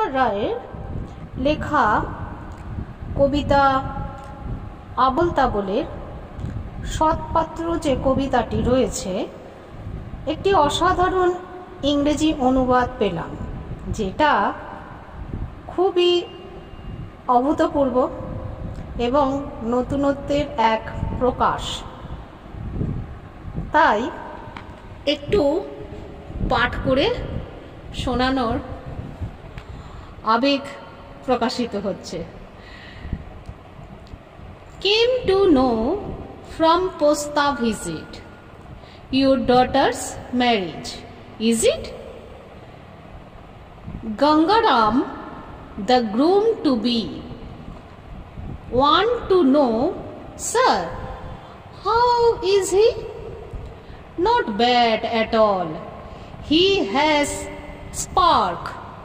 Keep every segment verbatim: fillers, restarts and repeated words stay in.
রায়ের লেখা কবিতা আবোল তাবোলের সৎপাত্র যে কবিতাটি রয়েছে, একটি অসাধারণ ইংরেজি অনুবাদ পেলাম, যেটা খুবই অভূতপূর্ব এবং নতুনত্বের এক প্রকাশ। তাই একটু পাঠ করে শোনানোর আবেগ প্রকাশিত হচ্ছে। Came to know from posta visit your daughter's marriage, is it? Gangaram, the groom to be, want to know, sir, how is he? Not bad at all. He has spark,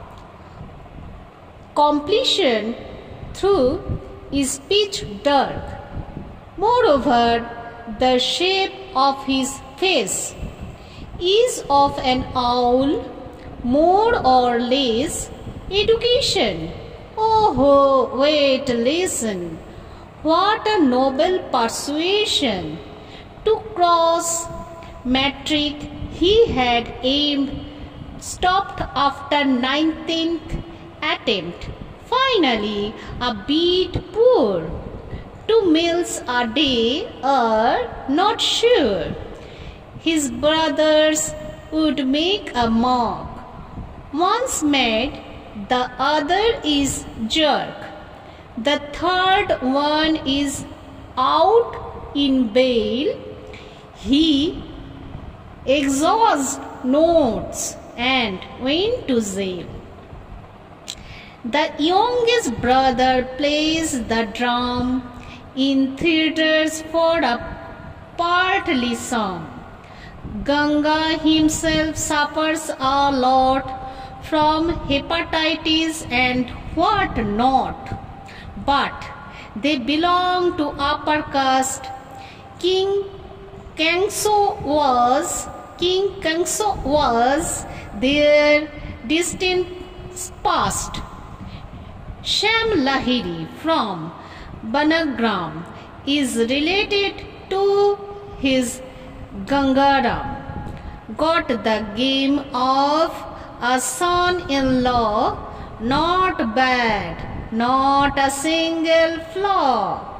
completion through is pitch dark. Moreover, the shape of his face is of an owl, more or less education. Oh, wait, listen. What a noble persuasion! To cross matric he had aimed, stopped after nineteenth attempt. Finally, a bit poor. Two meals a day are not sure. His brothers would make a mock. One's mad, the other is jerk. The third one is out in bail. He exhausted notes and went to jail. The youngest brother plays the drum in theatres for a partly sum. Ganga himself suffers a lot from hepatitis and what not. But they belong to upper caste. King Kangso was King Kangso was their distant past. Sham Lahiri from Banagram is related to his Gangaram. Got the game of a son-in-law, not bad, not a single flaw.